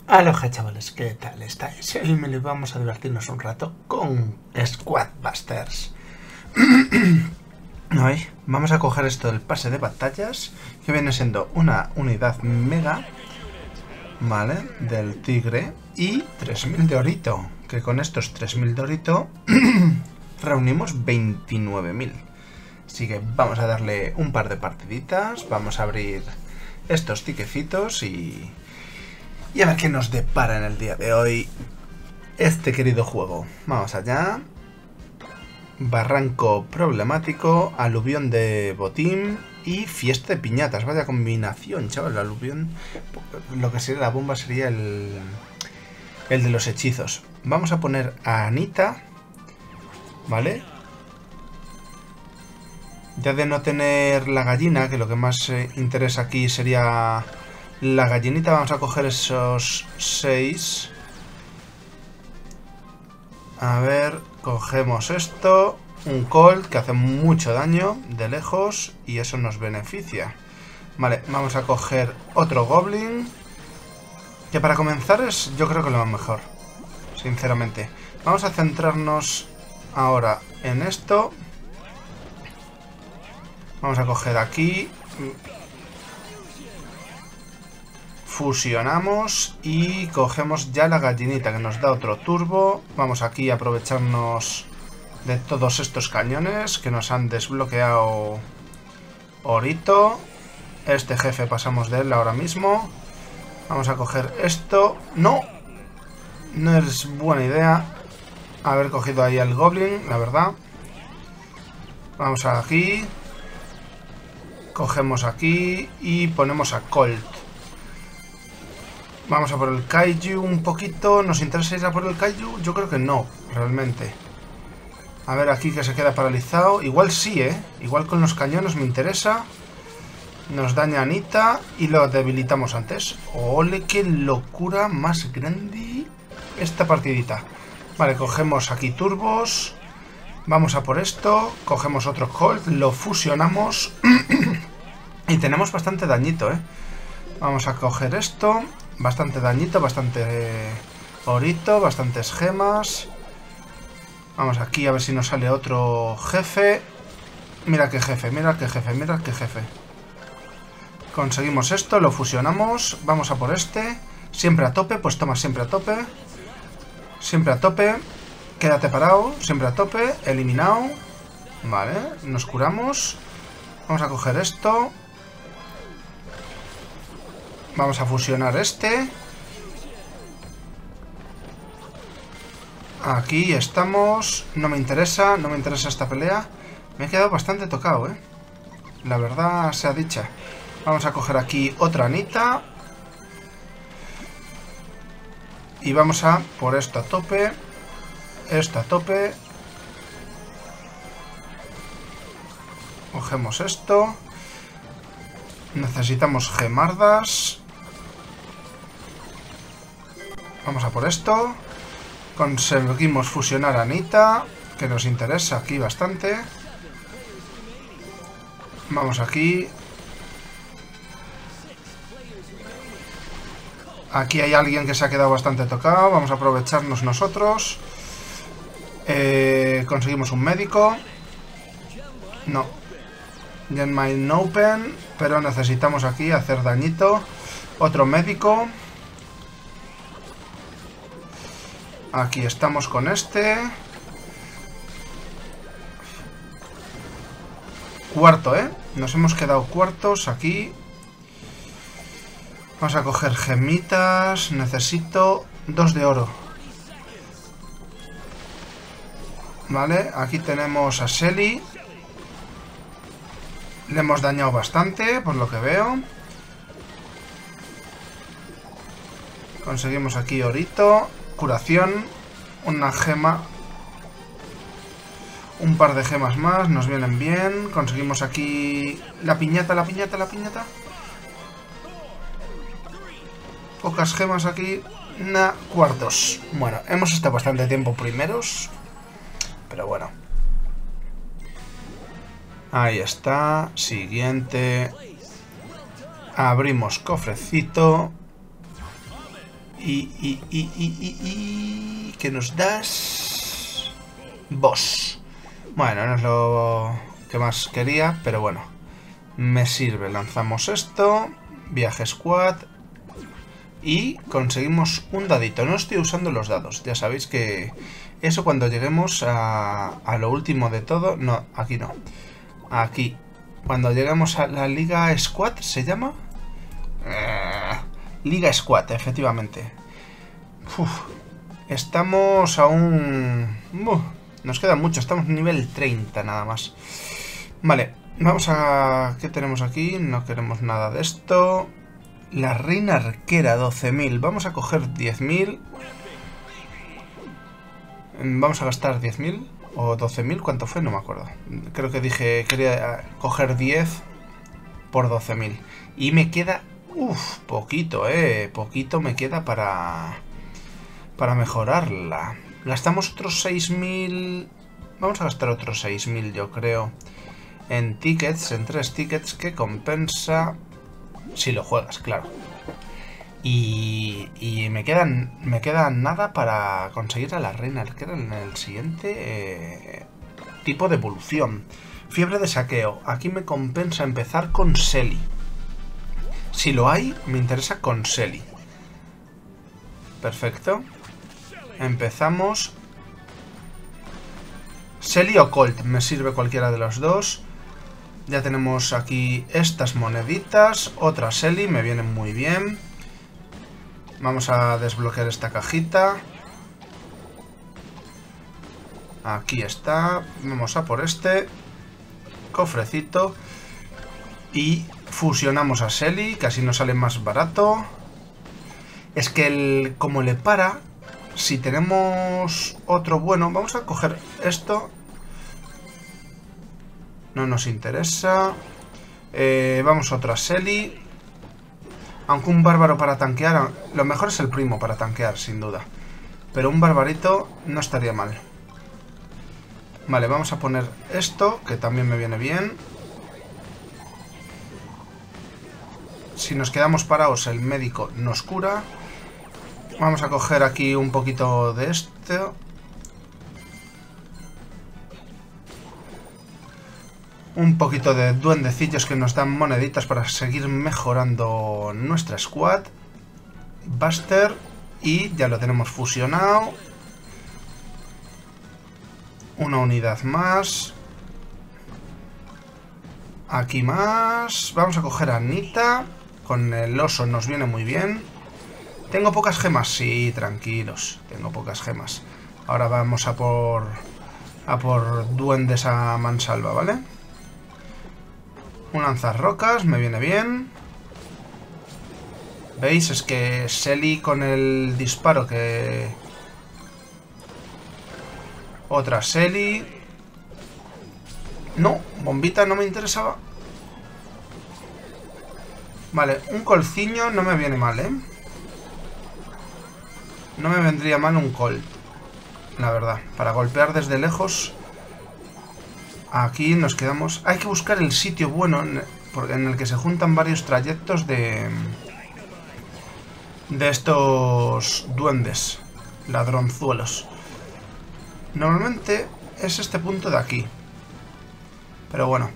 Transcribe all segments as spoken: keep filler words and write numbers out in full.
Aloha chavales, ¿qué tal estáis? Hoy me lo vamos a divertirnos un rato con Squadbusters. Hoy vamos a coger esto del pase de batallas, que viene siendo una unidad mega, ¿vale? Del tigre, y tres mil de orito, que con estos tres mil de orito reunimos veintinueve mil. Así que vamos a darle un par de partiditas, vamos a abrir estos tiquecitos y... Y a ver qué nos depara en el día de hoy este querido juego. Vamos allá. Barranco problemático, aluvión de botín y fiesta de piñatas. Vaya combinación, chaval. El aluvión, lo que sería la bomba sería el, el de los hechizos. Vamos a poner a Anita, ¿vale? Ya de no tener la gallina, que lo que más eh, interesa aquí sería... la gallinita, vamos a coger esos seis. A ver, cogemos esto. Un colt que hace mucho daño de lejos y eso nos beneficia. Vale, vamos a coger otro goblin, que para comenzar es yo creo que lo mejor, sinceramente. Vamos a centrarnos ahora en esto. Vamos a coger aquí... fusionamos y cogemos ya la gallinita que nos da otro turbo. Vamos aquí a aprovecharnos de todos estos cañones que nos han desbloqueado orito. Este jefe pasamos de él ahora mismo. Vamos a coger esto. No, no es buena idea haber cogido ahí al goblin, la verdad. Vamos aquí. Cogemos aquí y ponemos a Colt. Vamos a por el Kaiju un poquito. ¿Nos interesa ir a por el Kaiju? Yo creo que no, realmente. A ver, aquí que se queda paralizado. Igual sí, ¿eh? Igual con los cañones me interesa. Nos daña Anita y lo debilitamos antes. ¡Ole, qué locura más grande esta partidita! Vale, cogemos aquí turbos. Vamos a por esto. Cogemos otro Colt, lo fusionamos. Y tenemos bastante dañito, ¿eh? Vamos a coger esto. Bastante dañito, bastante eh, orito, bastantes gemas. Vamos aquí a ver si nos sale otro jefe. Mira qué jefe, mira qué jefe, mira qué jefe. Conseguimos esto, lo fusionamos. Vamos a por este. Siempre a tope, pues toma, siempre a tope. Siempre a tope. Quédate parado, siempre a tope. Eliminado. Vale, nos curamos. Vamos a coger esto. Vamos a fusionar este. Aquí estamos. No me interesa, no me interesa esta pelea. Me he quedado bastante tocado, ¿eh? La verdad sea dicha. Vamos a coger aquí otra Anita. Y vamos a por esto a tope. Esto a tope. Cogemos esto. Necesitamos gemardas. Vamos a por esto. Conseguimos fusionar a Anita, que nos interesa aquí bastante. Vamos aquí. Aquí hay alguien que se ha quedado bastante tocado. Vamos a aprovecharnos nosotros. Eh, conseguimos un médico. No. Genmine Open. Pero necesitamos aquí hacer dañito. Otro médico. Aquí estamos con este. Cuarto, ¿eh? Nos hemos quedado cuartos aquí. Vamos a coger gemitas. Necesito dos de oro. Vale, aquí tenemos a Selly. Le hemos dañado bastante, por lo que veo. Conseguimos aquí orito. Curación, una gema, un par de gemas más, nos vienen bien. Conseguimos aquí la piñata, la piñata, la piñata. Pocas gemas aquí, na, cuartos. Bueno, hemos estado bastante tiempo primeros, pero bueno. Ahí está, siguiente. Abrimos cofrecito. Y, y, y, y, y, y... ¿Qué nos das? Boss. Bueno, no es lo que más quería, pero bueno. Me sirve. Lanzamos esto. Viaje squad. Y conseguimos un dadito. No estoy usando los dados. Ya sabéis que eso cuando lleguemos a, a lo último de todo... No, aquí no. Aquí. Cuando lleguemos a la Liga Squad, ¿se llama? Eh, Liga Squad, efectivamente. Uf, estamos aún... Uh, nos queda mucho. Estamos nivel treinta nada más. Vale, vamos a... ¿Qué tenemos aquí? No queremos nada de esto... La reina arquera, doce mil. Vamos a coger diez mil. Vamos a gastar diez mil. O doce mil. ¿Cuánto fue? No me acuerdo. Creo que dije... Quería coger diez por doce mil. Y me queda... Uf, poquito, eh. Poquito me queda para... Para mejorarla. Gastamos otros seis mil... Vamos a gastar otros seis mil, yo creo. En tickets. En tres tickets. Que compensa... Si lo juegas, claro. Y, y me quedan me queda nada para conseguir a la reina arquera en el siguiente eh, tipo de evolución. Fiebre de saqueo. Aquí me compensa empezar con Selly. Si lo hay, me interesa con Selly. Perfecto. Empezamos. Selly o Colt. Me sirve cualquiera de los dos. Ya tenemos aquí estas moneditas. Otra Selly, me viene muy bien. Vamos a desbloquear esta cajita. Aquí está. Vamos a por este cofrecito. Y fusionamos a Selly, que así nos sale más barato. Es que el, como le para, si tenemos otro bueno... Vamos a coger esto... No nos interesa. Eh, vamos a otra Selly. Aunque un bárbaro para tanquear... Lo mejor es el primo para tanquear, sin duda. Pero un barbarito no estaría mal. Vale, vamos a poner esto, que también me viene bien. Si nos quedamos parados, el médico nos cura. Vamos a coger aquí un poquito de esto. Un poquito de duendecillos que nos dan moneditas para seguir mejorando nuestra squad. Buster. Y ya lo tenemos fusionado. Una unidad más. Aquí más. Vamos a coger a Anita. Con el oso nos viene muy bien. ¿Tengo pocas gemas? Sí, tranquilos. Tengo pocas gemas. Ahora vamos a por... A por duendes a mansalva, ¿vale? Un lanzarrocas, me viene bien. ¿Veis? Es que Selly con el disparo que... Otra Selly. No, bombita no me interesaba. Vale, un colciño no me viene mal, ¿eh? No me vendría mal un colt, la verdad. Para golpear desde lejos... Aquí nos quedamos... Hay que buscar el sitio bueno en, en el que se juntan varios trayectos de... De estos duendes. Ladronzuelos. Normalmente es este punto de aquí. Pero bueno.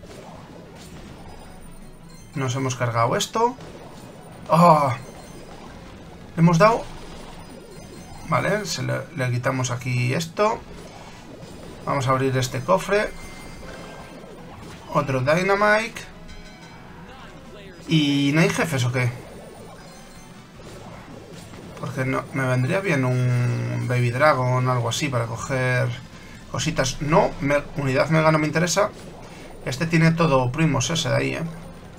Nos hemos cargado esto. ¡Oh! Le hemos dado... Vale, se le, le quitamos aquí esto. Vamos a abrir este cofre. Otro Dynamite. ¿Y no hay jefes o qué? Porque no, me vendría bien un Baby Dragon o algo así para coger cositas. No, me, unidad mega no me interesa. Este tiene todo primos ese de ahí, ¿eh?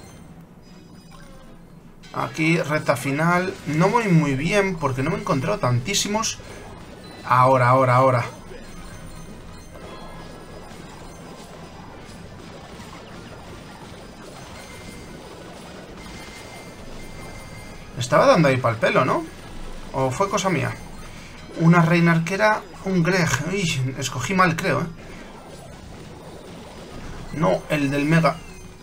Aquí, recta final. No voy muy bien porque no me he encontrado tantísimos. Ahora, ahora, ahora. Estaba dando ahí pa'l pelo, ¿no? ¿O fue cosa mía? Una reina arquera, un Greg. Uy, escogí mal, creo, ¿eh? No, el del Mega.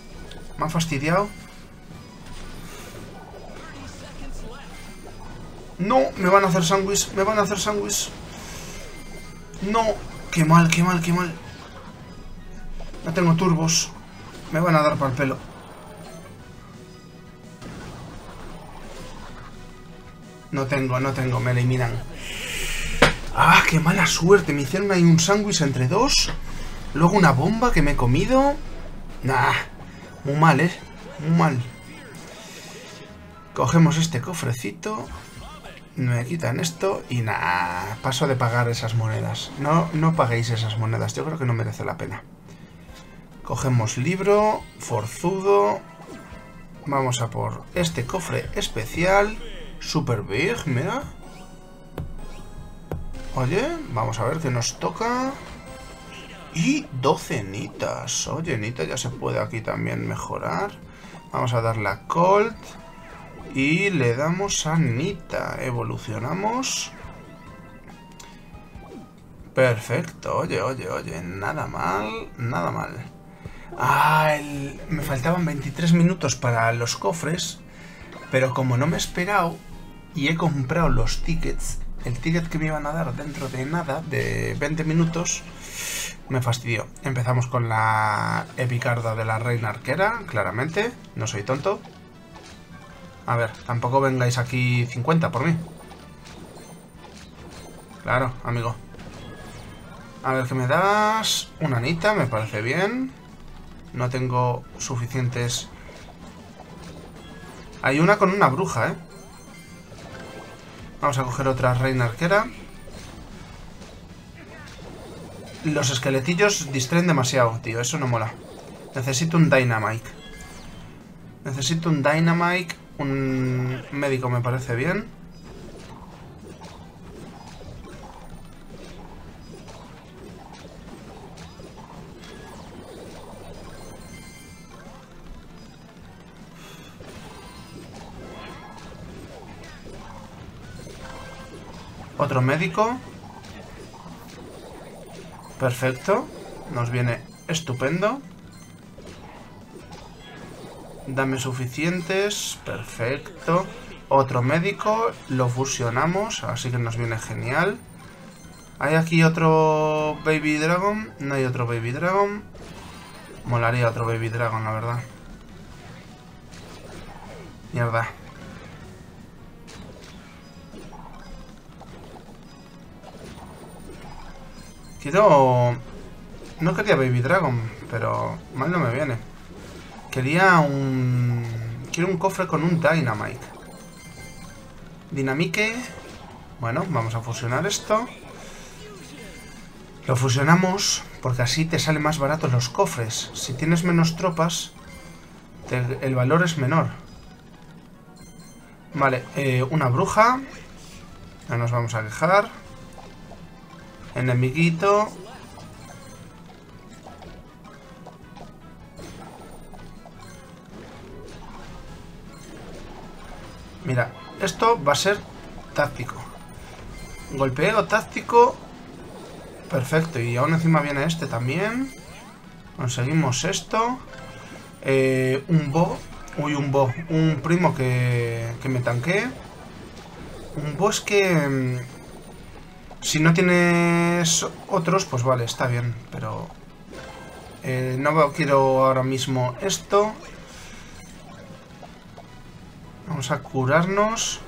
Me ha fastidiado. No, me van a hacer sándwich, me van a hacer sándwich. No, qué mal, qué mal, qué mal. No tengo turbos. Me van a dar para el pelo. No tengo, no tengo, me eliminan. ¡Ah, qué mala suerte! Me hicieron ahí un sándwich entre dos. Luego una bomba que me he comido. Nah, muy mal, ¿eh? Muy mal. Cogemos este cofrecito. Me quitan esto y nah, paso de pagar esas monedas. No, no paguéis esas monedas, yo creo que no merece la pena. Cogemos libro, forzudo. Vamos a por este cofre especial. Super big, mira. Oye, vamos a ver qué nos toca. Y doce nitas. Oye, Nita ya se puede aquí también mejorar. Vamos a darle a Colt. Y le damos a Nita. Evolucionamos. Perfecto. Oye, oye, oye. Nada mal. Nada mal. Ah, el... me faltaban veintitrés minutos para los cofres. Pero como no me he esperado y he comprado los tickets, el ticket que me iban a dar dentro de nada, de veinte minutos, me fastidió. Empezamos con la epicarda de la reina arquera, claramente. No soy tonto. A ver, tampoco vengáis aquí cincuenta por mí. Claro, amigo. A ver, ¿qué me das? Una Nita, me parece bien. No tengo suficientes... Hay una con una bruja, ¿eh? Vamos a coger otra reina arquera. Los esqueletillos distraen demasiado, tío. Eso no mola. Necesito un Dynamite. Necesito un Dynamite. Un médico me parece bien. Otro médico. Perfecto. Nos viene estupendo. Dame suficientes. Perfecto. Otro médico. Lo fusionamos. Así que nos viene genial. ¿Hay aquí otro Baby Dragon? No hay otro Baby Dragon. Molaría otro Baby Dragon, la verdad. Mierda. Quiero... No quería Baby Dragon, pero mal no me viene. Quería un... Quiero un cofre con un Dynamite. Dinamique. Bueno, vamos a fusionar esto. Lo fusionamos porque así te sale más barato los cofres. Si tienes menos tropas, te... el valor es menor. Vale, eh, una bruja. No nos vamos a quejar. Enemiguito. Mira, esto va a ser táctico. Golpeo táctico. Perfecto, y aún encima viene este también. Conseguimos esto. Eh, un bo. Uy, un bo. Un primo que, que me tanquee. Un bo es que... Si no tienes otros, pues vale, está bien. Pero... Eh, no quiero ahora mismo esto. Vamos a curarnos.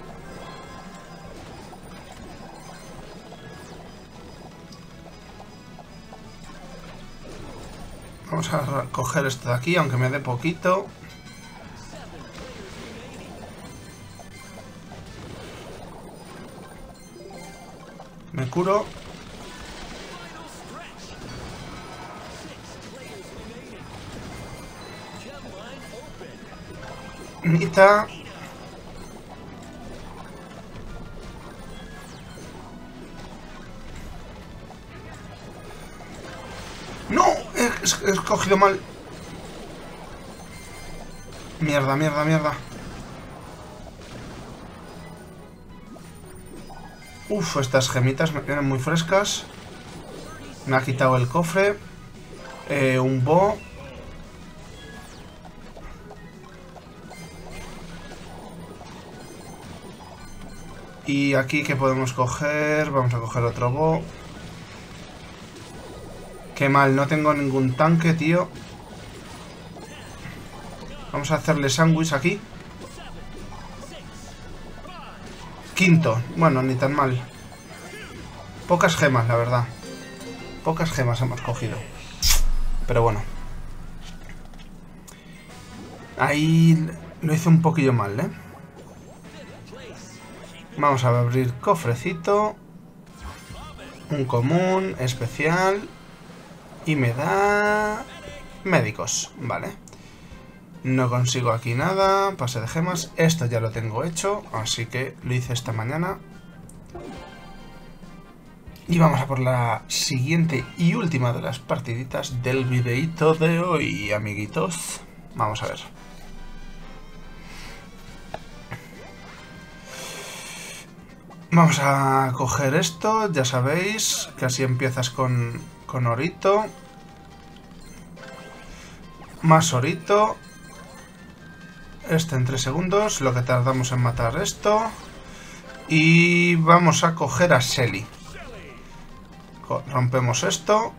Vamos a coger esto de aquí, aunque me dé poquito. Me curo. Nita. ¡No! He, he escogido mal. Mierda, mierda, mierda. Uf, estas gemitas me quedan muy frescas. Me ha quitado el cofre. Eh, un bo. Y aquí, ¿qué podemos coger? Vamos a coger otro Bo. Qué mal, no tengo ningún tanque, tío. Vamos a hacerle sándwich aquí. Quinto. Bueno, ni tan mal. Pocas gemas, la verdad. Pocas gemas hemos cogido. Pero bueno. Ahí lo hice un poquillo mal, ¿eh? Vamos a abrir cofrecito. Un común, especial. Y me da... médicos, vale. No consigo aquí nada. Pase de gemas. Esto ya lo tengo hecho, así que lo hice esta mañana. Y vamos a por la siguiente y última de las partiditas del videito de hoy, amiguitos. Vamos a ver. Vamos a coger esto, ya sabéis, que así empiezas con, con orito. Más orito. Este en tres segundos, lo que tardamos en matar esto. Y vamos a coger a Shelly. Rompemos esto.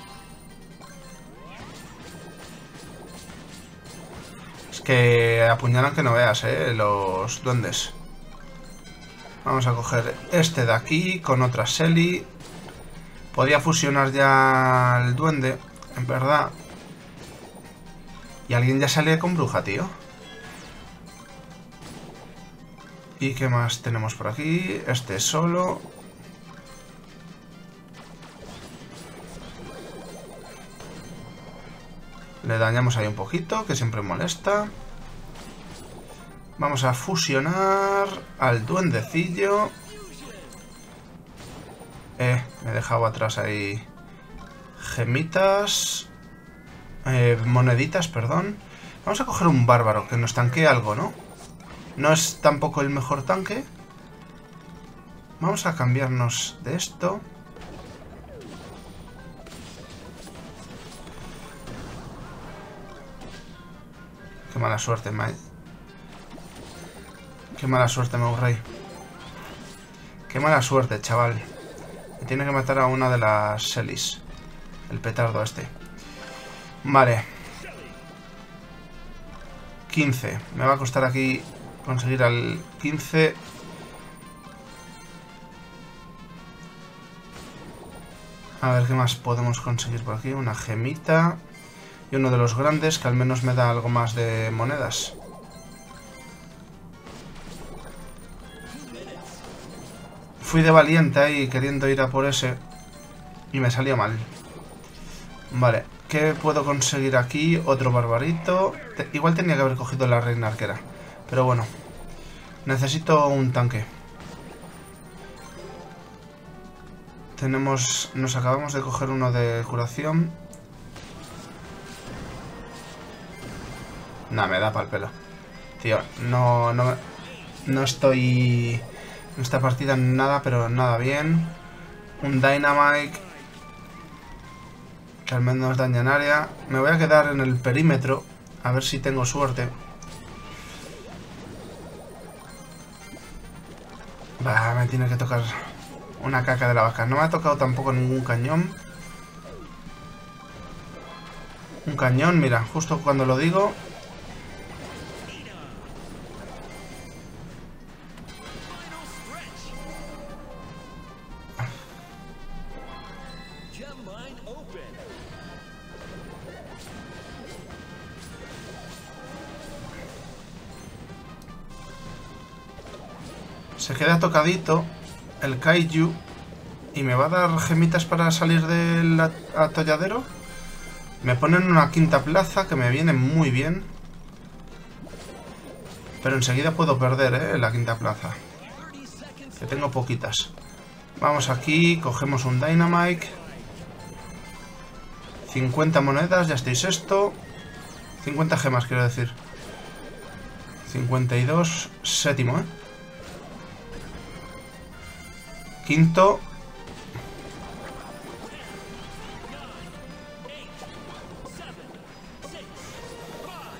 Es que apuñalan que no veas, eh, los duendes. Vamos a coger este de aquí con otra Shelly. Podía fusionar ya el duende, en verdad. Y alguien ya salía con bruja, tío. ¿Y qué más tenemos por aquí? Este solo. Le dañamos ahí un poquito, que siempre molesta. Vamos a fusionar al duendecillo. Eh, me he dejado atrás ahí gemitas. Eh, moneditas, perdón. Vamos a coger un bárbaro, que nos tanquee algo, ¿no? No es tampoco el mejor tanque. Vamos a cambiarnos de esto. Qué mala suerte, Mai. Qué mala suerte, Mowray. Qué mala suerte, chaval. Me tiene que matar a una de las Shellys. El petardo este. Vale. quince. Me va a costar aquí conseguir al quince. A ver qué más podemos conseguir por aquí. Una gemita. Y uno de los grandes que al menos me da algo más de monedas. Fui de valiente ahí queriendo ir a por ese. Y me salió mal. Vale. ¿Qué puedo conseguir aquí? Otro barbarito. Te- igual tenía que haber cogido la reina arquera. Pero bueno. Necesito un tanque. Tenemos... Nos acabamos de coger uno de curación. Nah, me da pa'l pelo. Tío, no, no... No estoy... En esta partida nada, pero nada bien. Un Dynamite. Que al menos daña en área. Me voy a quedar en el perímetro. A ver si tengo suerte. Bah, me tiene que tocar una caca de la vaca. No me ha tocado tampoco ningún cañón. Un cañón, mira, justo cuando lo digo. Se queda tocadito el Kaiju y me va a dar gemitas para salir del atolladero. Me ponen una quinta plaza que me viene muy bien. Pero enseguida puedo perder, ¿eh? La quinta plaza. Que tengo poquitas. Vamos aquí, cogemos un Dynamite. cincuenta monedas, ya estoy sexto. cincuenta gemas, quiero decir. cincuenta y dos, séptimo, ¿eh? Quinto.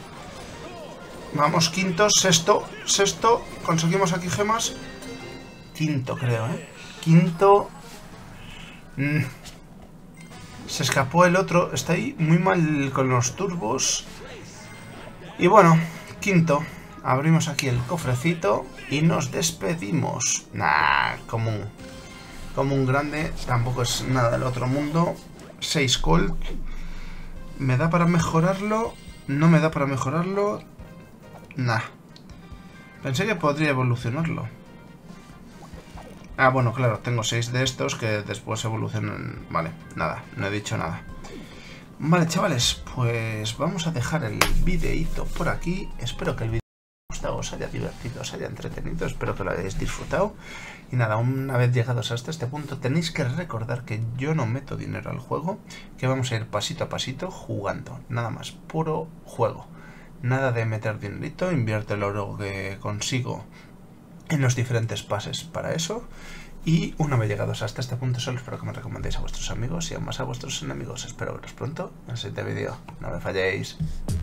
Vamos, quinto, sexto, sexto. Conseguimos aquí gemas. quinto, creo, ¿eh? Quinto... Mm. Se escapó el otro. Está ahí muy mal con los turbos. Y bueno, quinto. Abrimos aquí el cofrecito y nos despedimos. Nah, como un, como un grande. Tampoco es nada del otro mundo. seis Colt. ¿Me da para mejorarlo? No me da para mejorarlo. Nah. Pensé que podría evolucionarlo. Ah, bueno, claro, tengo seis de estos que después evolucionan... Vale, nada, no he dicho nada. Vale, chavales, pues vamos a dejar el videíto por aquí. Espero que el vídeo os haya gustado, os haya divertido, os haya entretenido. Espero que lo hayáis disfrutado. Y nada, una vez llegados hasta este punto, tenéis que recordar que yo no meto dinero al juego, que vamos a ir pasito a pasito jugando. Nada más, puro juego. Nada de meter dinerito, invierto el oro que consigo en los diferentes pases para eso. Y una vez llegados hasta este punto, solo espero que me recomendéis a vuestros amigos y aún más a vuestros enemigos. Espero veros pronto en el siguiente vídeo. No me falléis.